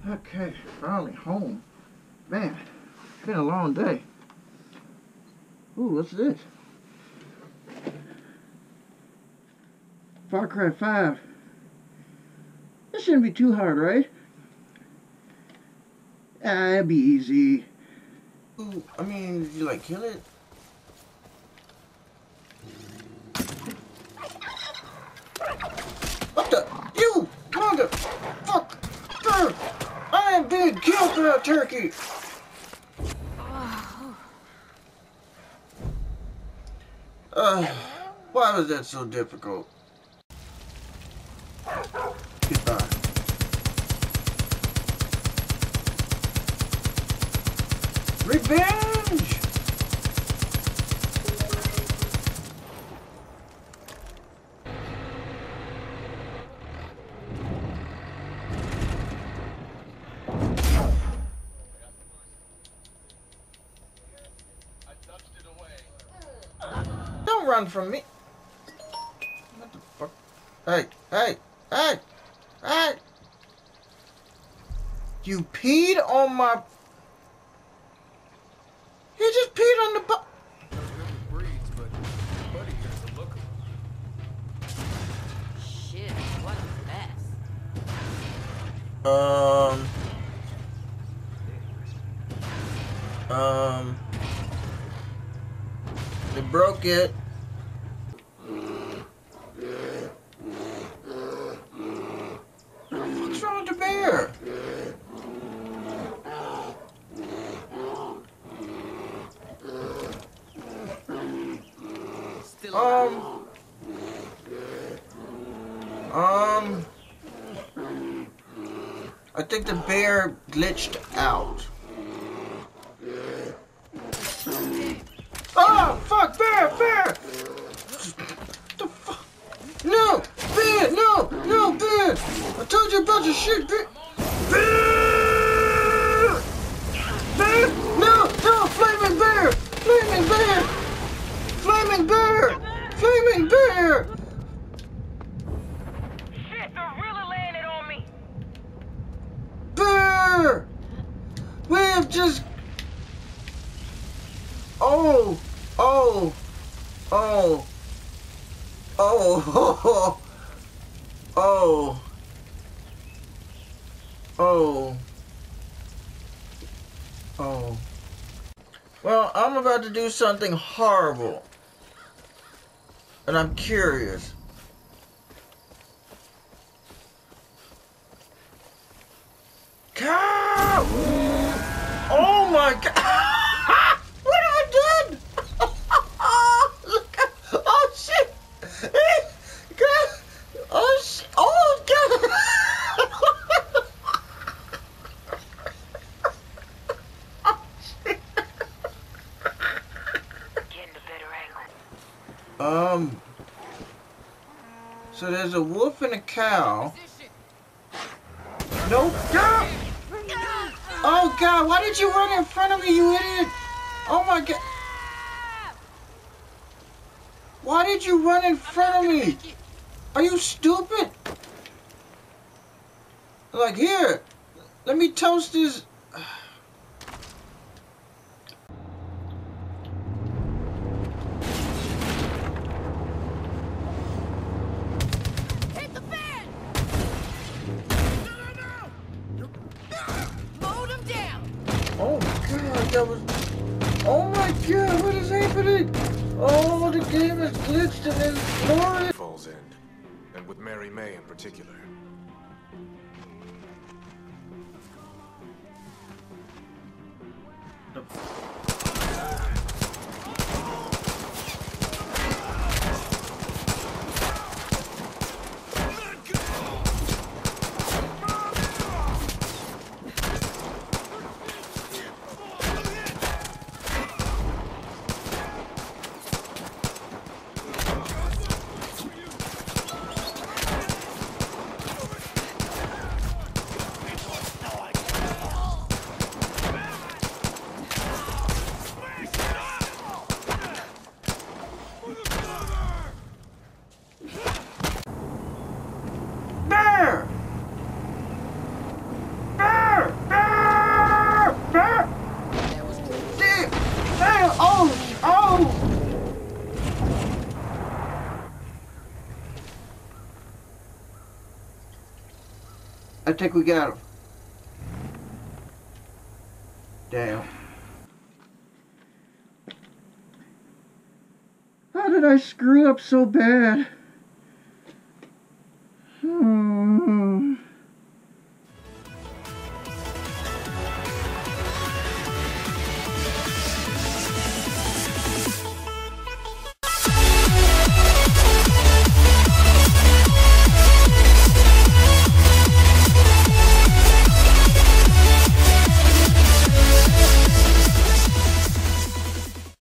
Okay, finally home. Man, it's been a long day. Ooh, what's this? Far Cry 5. This shouldn't be too hard, right? Ah, it'll be easy. Ooh, I mean, you like kill it? What the? You motherfucker! I am being killed by a turkey! Why was that so difficult? Goodbye. Revenge! Don't run from me. What the fuck? Hey, hey, hey, hey! You peed on my... You just peed on the breeds, but buddy here's a looker. Shit, what a mess. They broke it. What's wrong with the bear? I think the bear glitched out. Oh, fuck, bear! The fuck? No, bear, no, bear! I told you about your shit, bear! Bear! No, flaming bear! Flaming bear! Flaming bear! Flaming bear! Shit, they're really laying it on me! Bear! We have just... Oh! Well, I'm about to do something horrible. And I'm curious. Cow! Oh my god! What have I done? Look at, oh shit! God! Oh shit! Oh god! Oh shit! Getting a better angle. So there's a wolf and a cow. No, God! Oh god, why did you run in front of me, you idiot? Oh my god. Why did you run in front of me? Are you stupid? Like, here, let me toast this. Hit the fan! Load him down! Oh god, that was... Oh my god, what is happening? Oh, the game is glitched and it's glorious. Falls End, and with Mary May in particular. I think we got him. Damn. How did I screw up so bad?